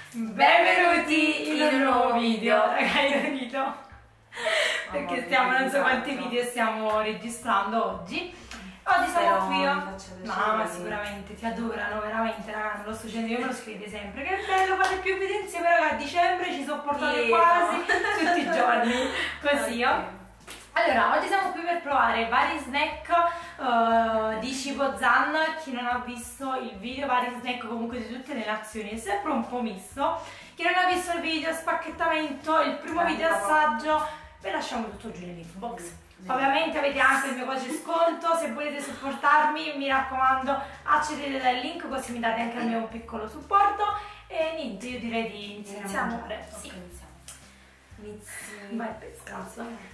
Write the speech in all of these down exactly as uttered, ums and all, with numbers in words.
Benvenuti in un nuovo video. Raga, io rido perché stiamo, non so quanti video stiamo registrando oggi. Oggi siamo qui. Mamma, sicuramente ti adorano, veramente, raga, non lo sto dicendo, io me lo scrivete sempre. Che bello, fate più video insieme, raga, a dicembre ci sopportate Sì, quasi no. tutti i giorni. Così, oh. Allora, oggi siamo qui per provare vari snack uh, di Cibo Zan. Chi non ha visto il video, vari snack comunque di tutte le nazioni, è sempre un po' misto. Chi non ha visto il video spacchettamento, il primo video assaggio, ve lasciamo tutto giù nell'info box. Ovviamente avete anche il mio codice sconto, se volete supportarmi mi raccomando accedete dal link così mi date anche il mio piccolo supporto. E niente, io direi di iniziare a mangiare. Sì. Okay, iniziamo. Inizi. Vai pescato.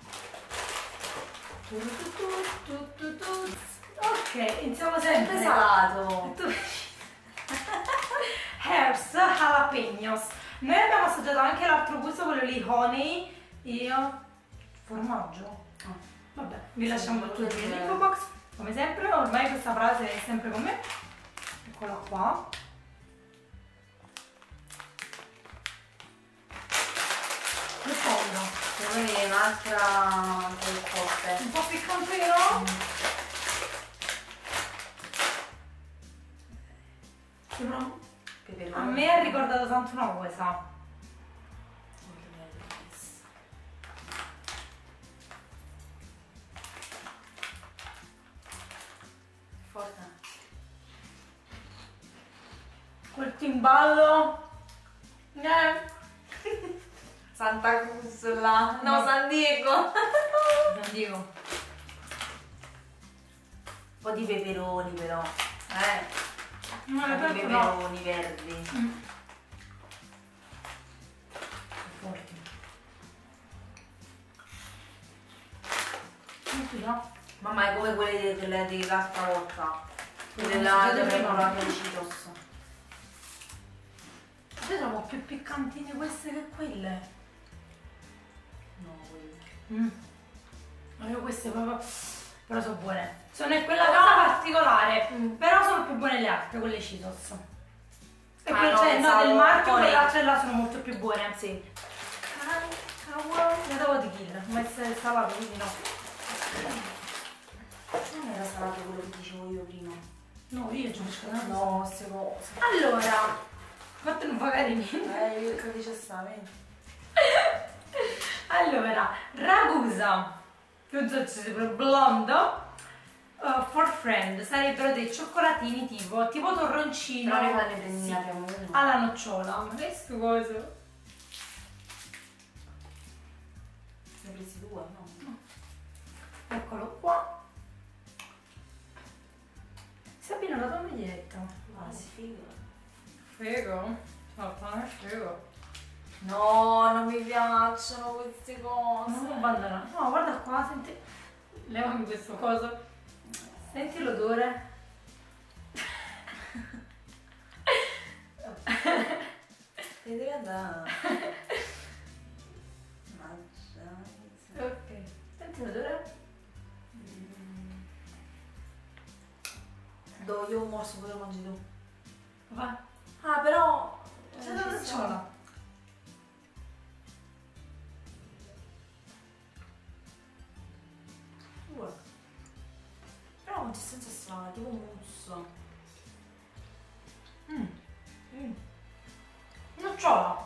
Ok, iniziamo sempre. Sempre salato. Herbs jalapenos. Noi abbiamo assaggiato anche l'altro gusto, quello lì honey. Io formaggio. Oh. Vabbè, vi sì, lasciamo tutto nell'info box. Come sempre, ormai questa frase è sempre con me. Eccola qua. Che paura. Secondo me è un'altra forte. Un po' piccantino? Mm. Sembra... A me ha ricordato tanto una cosa. Forte. Quel timballo. Eh. Santa Cruz là. No, no, San Diego. San Diego. Un po' di peperoni però. Eh. No, un po' di peperoni no. verdi. Mm. Forti. No. Mamma è come quelle di, di, di l'altra volta. Quelle là che avevano la Cheetos. Io trovo più piccantine queste che quelle. No, quelle. Mm. Ma io queste proprio... Però sono buone. Sono quella cosa no. particolare. Mm. Però sono più buone le altre, quelle Cheetos. E ah, quelle no, cioè, no, del marchio, quelle altre là sono molto più buone. Sì. Cavolo, ne devo di kill. Ma è salato, quindi no. Non era salato quello che dicevo io prima. No, io ci ho scoperto. No, queste cose. Allora, fatto non pagare niente. Eh, io che dice sta, vedi? Allora, Ragusa, non so se è blondo, uh, for friend, sarebbero dei cioccolatini tipo, tipo torroncino. Però ne fanno prendere sì, alla nocciola. Ma questo cosa? Ne hai presi due, no? No. Eccolo qua. Si abbina la tua maglietta. Ah, si figo. Figo? No, non è figo. No, non mi piacciono queste cose. Non abbandona. No, guarda qua, senti. Levami questo coso. Senti l'odore. Ti devi andare. Ok. Senti l'odore? Do io un morso, poi lo mangi tu. Va. Ah, però... C'è la nocciola. Uh. Però consistenza strana, tipo mousse. Mm. Mm. Nocciola.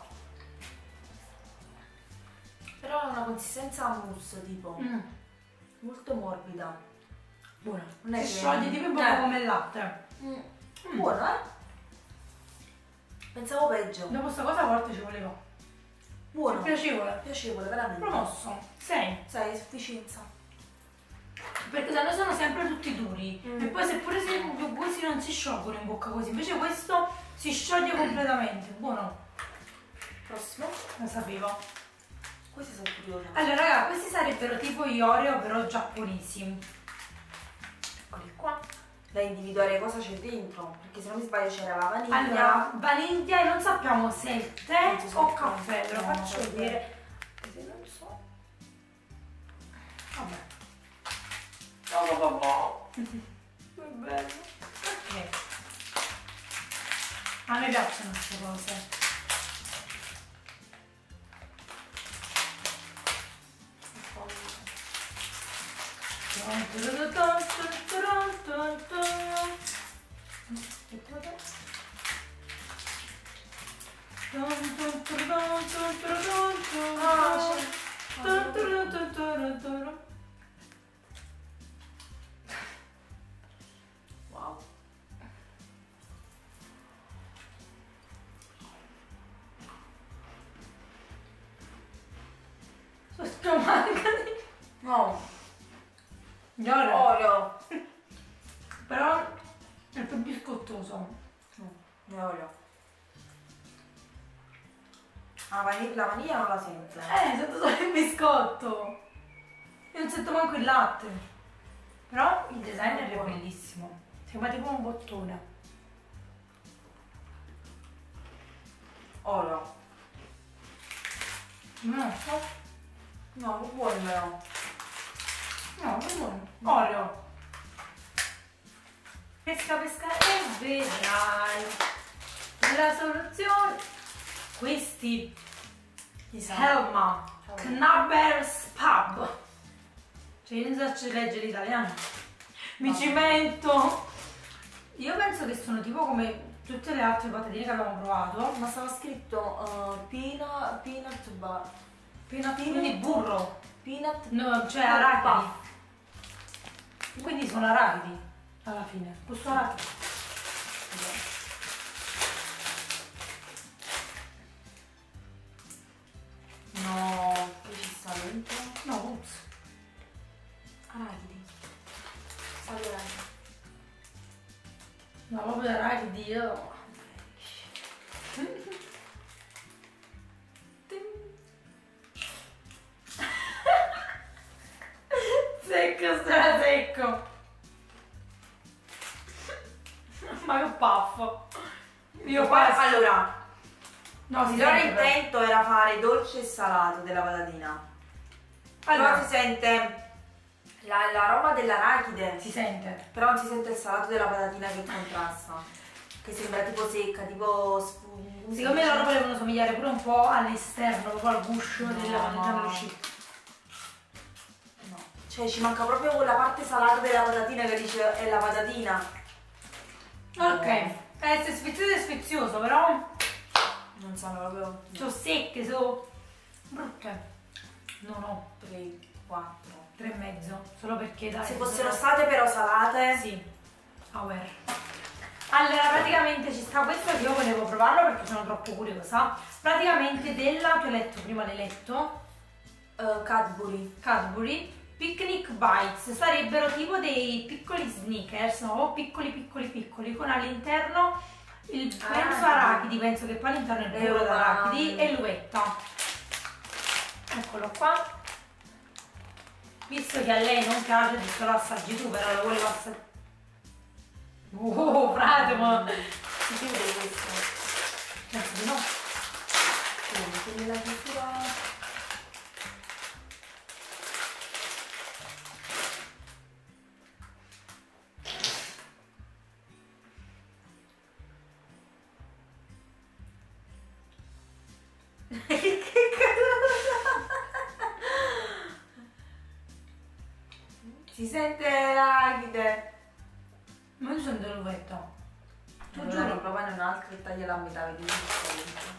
Però ha una consistenza mousse, tipo. Mm. Molto morbida. Buona. Non è si che... scioglie tipo un po' eh. come il latte. Mm. Mm. Buona, eh? Pensavo peggio. Dopo questa cosa a volte ci voleva. Buono. È piacevole. Piacevole, veramente. Promosso. sei. sei, sufficienza. Perché da noi sono sempre tutti duri. Mm. E poi seppure se i gusti non si sciolgono in bocca così. Invece questo si scioglie completamente. Buono. Prossimo. Lo sapevo. Questi sono curiosi. Allora raga, questi sarebbero tipo gli Oreo però giapponesi. Eccoli qua. Da individuare cosa c'è dentro, perché se non mi sbaglio c'era la vaniglia. Allora, vaniglia e non sappiamo se è il tè so o caffè, ve lo no, faccio no, vedere. Se non so. Vabbè. Oh, papà. Che bello. Ok. A me piacciono queste cose. Wow. Sono scomangati. No. Gli Oreo. Oreo. Però è più biscottoso. No, è Oreo. Ah, vaniglia, la vaniglia non la sento. Eh, sento solo il biscotto. Io non sento manco il latte. Però il designer è bellissimo. Sembra tipo un bottone. Oreo. No, No, che buono però. no, è buono. Oreo. Pesca, pesca e vedrai la soluzione. Questi Helma Knabbers Pub. Cioè io non so se legge l'italiano. Mi No. cimento. Io penso che sono tipo come tutte le altre patatine che abbiamo provato. Ma stava scritto uh, peanut, peanut bar. Peanut, quindi burro. Peanut No, cioè Peanut arachidi. puff. Quindi sono arachidi alla fine. Questo arachidi. No, che ci sta dentro? No, ups. Arachidi. Sa di arachidi. No, proprio arachidi io. Secco, stra secco. Ma che paffo. Io qua. Allora, No, si il loro sente però. intento era fare dolce e salato della patatina. Allora Allora, si sente la- l'aroma dell'arachide, si sente. però non si sente il salato della patatina che contrasta. Che sembra tipo secca, tipo spu- Secondo me loro volevano somigliare pure un po' all'esterno, proprio al guscio No, della no. patatina uscita. No. Cioè ci manca proprio quella parte salata della patatina che dice è la patatina. Ok, eh, se sfizioso è sfizioso, però Non sanno proprio. sono secche, sono brutte. No, no, tre, quattro. tre e mezzo, solo perché dai. Se fossero sono- state però salate. Sì, aware. Allora, praticamente ci sta questo che io volevo provarlo perché sono troppo curiosa. Praticamente della, tu hai letto prima l'hai letto, Uh, Cadbury. Cadbury Picnic Bites, sarebbero tipo dei piccoli sneakers, no? Piccoli piccoli piccoli, con all'interno il penso Ah, arachidi, penso che poi all'interno è il burro Eh, d'arachidi ma- e l'uvetta. Eccolo qua. Visto che a lei non piace, ho detto lo assaggi tu, però lo volevo assaggiare. Oh, frate, ma... Si chiude questo. Penso di no. Quindi, quindi la chiusura. Che cosa? Si sente l'arachide. Ma io sento l'uvetta. Tu Allora giuro. ne provare un altro e tagliala a metà, vedi che sta dentro.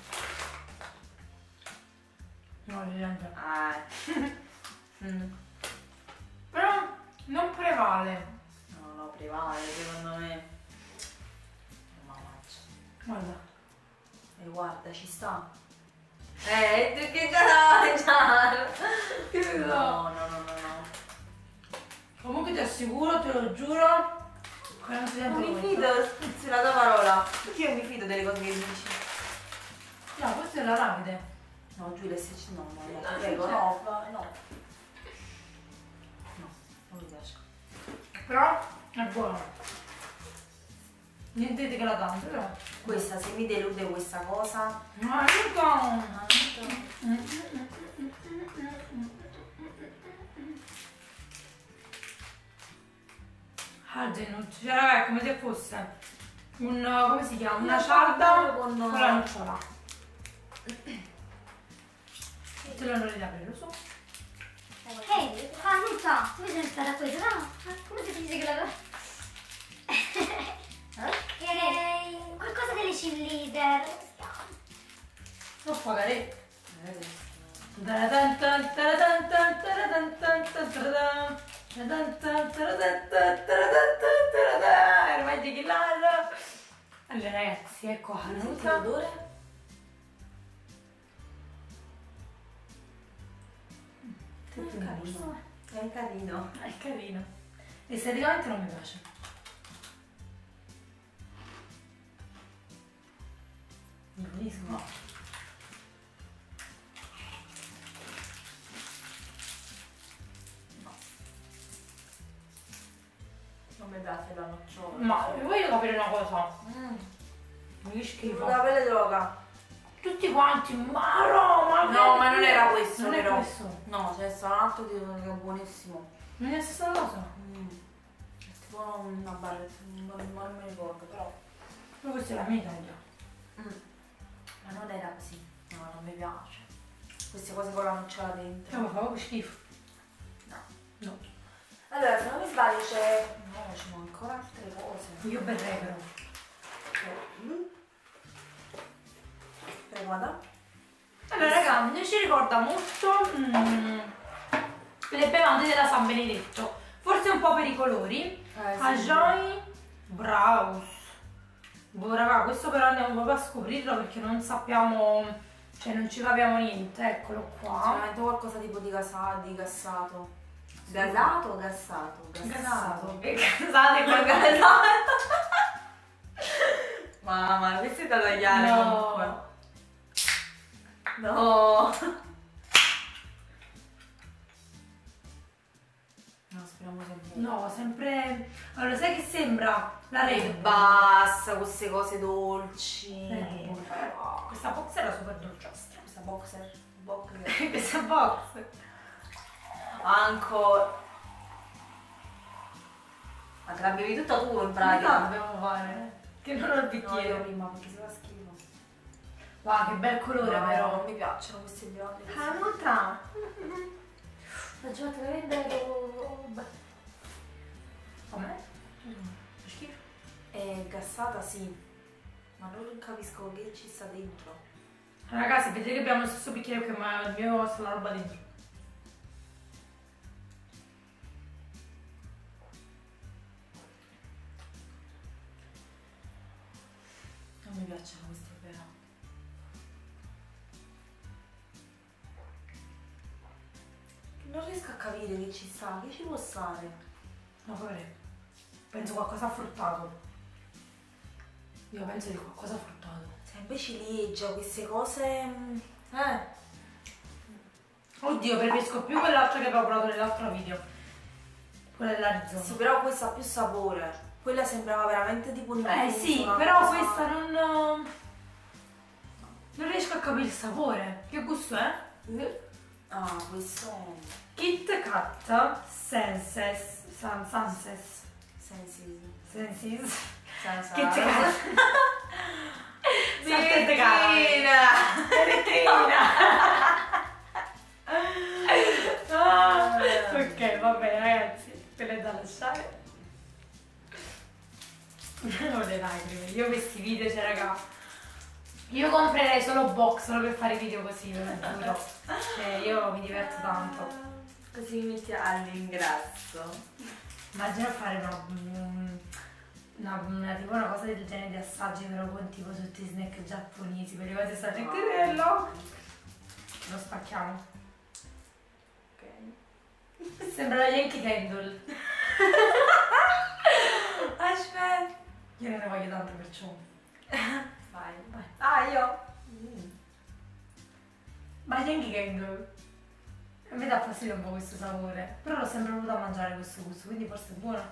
No, si sente. Ah. Mm. Però non prevale. No, no, prevale, secondo me. Non la faccio. Guarda. E guarda, ci sta. Eh, tu che già la mangiare. No, no, no, no, no. Comunque ti assicuro, te lo giuro, che non si sente Non mi l'uvetta. fido, spezzi la tua parola. Perché io mi fido delle cose che dici? No, questo è l'arachide. No, Giulia, se ci no, no, no, No, prego, c'è. no, fa- no. No, non mi piace. Però è buono. Niente di che la tanto, però. Questa, se mi delude questa cosa. Ma è buono. Hazelnut, cioè raga, è come se fosse un, come si chiama? Una Una cialda cialda con, con- la nocciola. Te lo non riapri, lo so. Ehi, ah, non so, come sei stata questo? No, come si dice che la... Eh? Qualcosa delle cheerleader. Non pagare. Magic Killer. Allora ragazzi, ecco Senti l'odore? È carino. È carino. È carino. Esteticamente non mi piace. Bellissimo. Non mi piace la nocciola. Ma voglio capire una cosa. Mm. Che schifo. La pelle droga. Tutti quanti, ma no, ma No, ma non era questo, non però. è questo. No, c'è stato un altro che che è buonissimo. Non è la stessa cosa. Mm. È tipo una barretta, non, non mi ricordo, però. Ma questa è la mia Italia. Mm. Ma non era così. No, non mi piace. Queste cose con la nocciola dentro. No, ma fa proprio schifo. No. No. Allora, se non mi sbaglio c'è... No, ci sono ancora altre cose. Io berrei però. Mm. Prego, vada. Allora raga, mi ci ricorda molto mm, le bevande della San Benedetto. Forse un po' per i colori. Eh, sì. Ajay Braus. Boh raga, questo però andiamo proprio a scoprirlo perché non sappiamo, cioè non ci capiamo niente. Eccolo qua. Sicuramente qualcosa tipo di, gasa, di gassato. Gasato o gassato? Gassato. Che gasate quel Gasato. Mamma, questo è da tagliare comunque. No. No. No, speriamo sia buono. No, sempre... Allora, sai che sembra? La E Red Bull. basta, queste cose dolci. Red Bull. Questa box era super dolciastra. Questa boxer. boxer. Questa box. Ancora. Ma te la bevi tutta tu in Cosa pratica? dobbiamo fare? Che non ho il No, bicchiere. io prima perché se fa schifo. Wow, che bel colore No, però. non mi piacciono queste bionde. Ah, non tra. La giornata veramente. Com'è? Schifo. È gassata sì, ma non capisco che ci sta dentro. Ragazzi, vedete che abbiamo lo stesso bicchiere che ma il mio sta la roba dentro. Non mi piacciono queste però. Non riesco a capire che ci sta, che ci può stare. No, vabbè. Penso qualcosa fruttato. Io penso di qualcosa fruttato. Sempre ciliegia, queste cose... mm, Eh, Oddio, preferisco più quell'altra che avevo provato nell'altro video. Quella dell'Arizona. sì, però questa ha più sapore. Quella sembrava veramente tipo un Eh infuso, sì, una però cosa- questa non... Non riesco a capire il sapore. Che gusto è? Ah, questo... Kit Kat Senses. San, Sanses. Sensi... Sensis. Senza... Kit Kat. Saltette Bicchina! Ah, ok, va bene ragazzi, quelle da lasciare. Non le lacrime, io questi video, cioè raga, io comprerei solo box solo per fare video così, ve lo giuro. Cioè io mi diverto tanto. Così mi metti all'ingrasso. Immagino fare una, una, una, tipo una cosa del genere di assaggi però con tipo tutti i snack giapponesi, per le cose state No. quello. Lo spacchiamo. Ok. Sembra la Yankee Candle. Aspetta. Io non ne voglio tanto perciò. Vai. Vai. Ah, io? Mm. Ma Yankee Candle. A me dà fastidio un po' questo sapore. Però l'ho sempre voluta mangiare questo gusto, quindi forse è buono.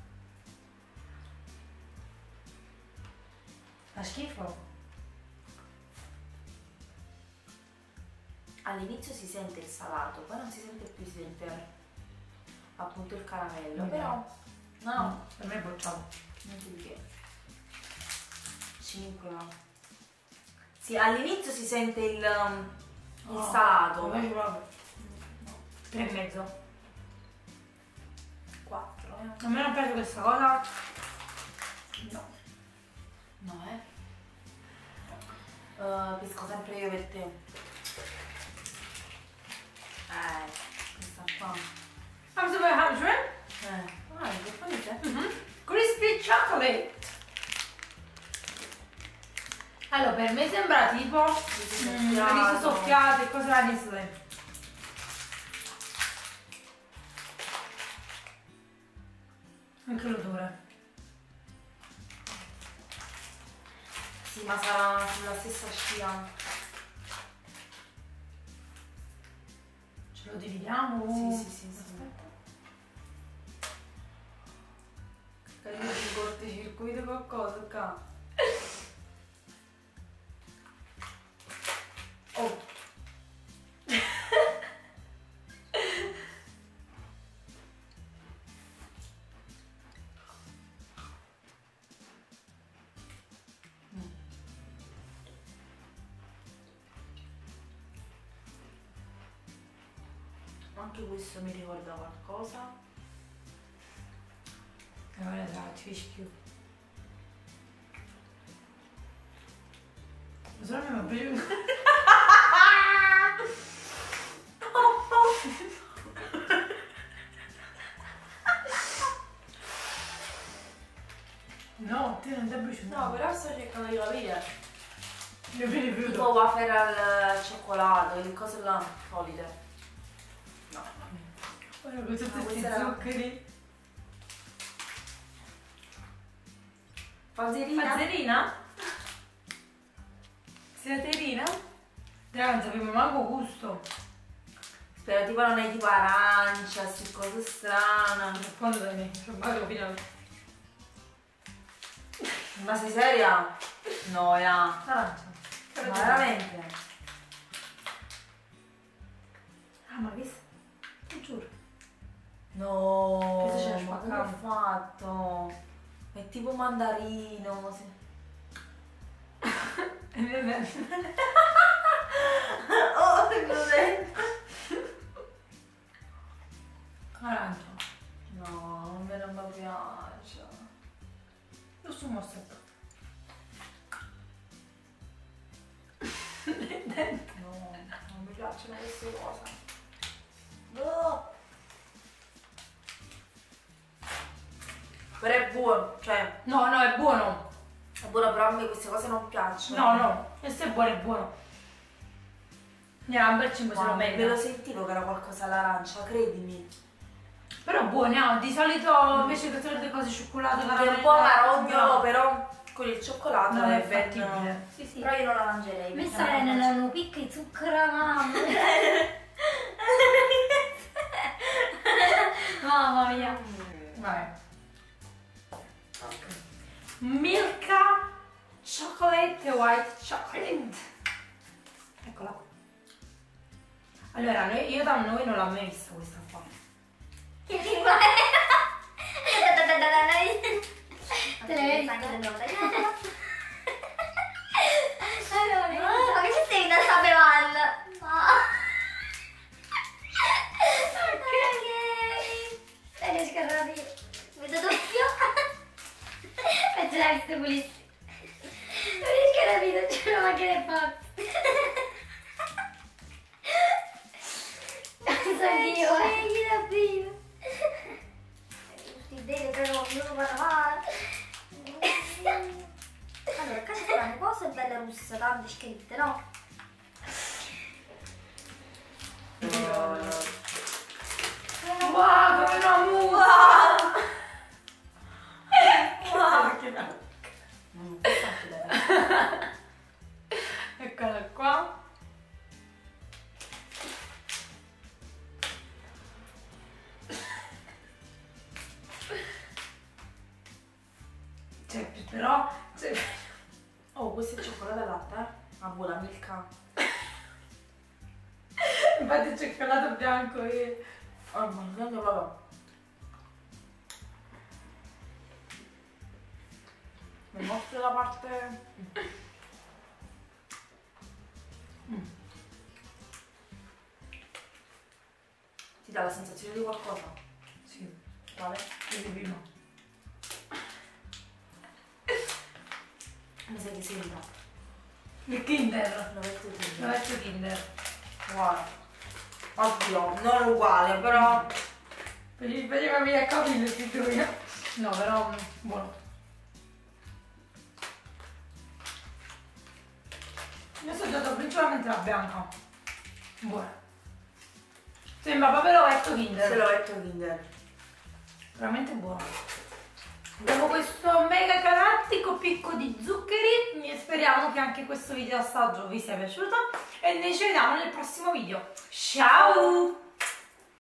Fa schifo. All'inizio si sente il salato, poi non si sente più, si sente appunto il caramello, Non però no, Per me è bocciato. niente di che. cinque no. Sì, all'inizio si sente il, um, il Oh, salato. come ci proprio. tre e mezzo. quattro, eh. A me non piace questa cosa. No. No, eh. Uh, pesco sempre io per te. Eh, questa qua. I'm super hungry. Eh, ah, che pulite? Mm-hmm. Crispy chocolate. Allora, per me sembra tipo mm, riso soffiato e cose da Nestlé. Anche l'odore. Sì, ma sarà sulla stessa scia. Ce lo dividiamo? Sì, sì, sì, sì. Aspetta. Io di cortocircuito qualcosa qua. Oh. Anche questo mi ricorda qualcosa. E ora tra fish cube. Solo a me mi è piaciuto. No, te non ti è piaciuto. No, però sto cercando di capire. Mi è piaciuto. Tipo wafer al cioccolato, le cose là, solite. No, Ora con tutti Ah, questi questa era- zuccheri. Panzerina? Panzerina? Siaterina? Raga, non sapevo manco gusto. Spero tipo non è tipo arancia, queste cose strane. Quando te ne ho provato fino Ma sei seria? No, ya. arancia. Ma veramente? Ah, ma che... Ti giuro. No, Questo c'è ma come spaccato. ho fatto? È tipo mandarino. Sì. Oh, cos'è? Arancia. No, a me non mi piace. Lo sto mostrando. No, non mi piacciono queste cose. No. Però è buono, cioè, No, no, è buono. è buono, però a me queste cose non piacciono. No, no, questo è buono, è buono. Andiamo a bel cinque se lo Ma me lo merita. sentivo che era qualcosa all'arancia, credimi. Però buoni, no? Di solito invece che tutte le cose cioccolato, Che è un po' amarognolo, però con il cioccolato non è è ben... fattibile. Sì, sì. Però io non la mangerei. Mi perché sta non mi venendo piace. un picco di zucchero, mamma. Mamma mia. Vai. Milka chocolate white chocolate. Eccola. Allora, noi, io da noi non l'ho mai vista questa qua. Che lingua è? Te le vedi? Allora, ma che ci sei da sta bevanda? Ok. Dai, riesco a capire. Vedo doppio. E ce l'hai visto pulissimo. Non riesco a capire, c'è una macchina è fatta. Non so io, eh. Chi l'ha prima? Tutti dei però non vado male. Allora, qua ci saranno cose belle russe, tante scritte, no? Wow, come una musa! Wow, che bello. Mm, questa è bella. Eccola qua. Cioè, però... Cioè... Oh, questo è cioccolato al latte, eh? Ah, buona Milka. Infatti il cioccolato bianco e... Oh, ma non vabbè. Mi mostri la parte... Mm. Ti dà la sensazione di qualcosa? Sì, Quale? vedi prima. Mi sa che sembra. Il Kinder. L'ovetto Kinder. L'ovetto Kinder. Guarda. Oddio, non uguale, però. Vedeva mia capire il titolo. No, però mm, buono. Io ho assaggiato principalmente la bianca. Buona. Sembra proprio l'ovetto Kinder. Se l'ovetto Kinder. Veramente buono. Abbiamo questo mega galattico picco di zuccheri e speriamo che anche questo video assaggio vi sia piaciuto e noi ci vediamo nel prossimo video. Ciao!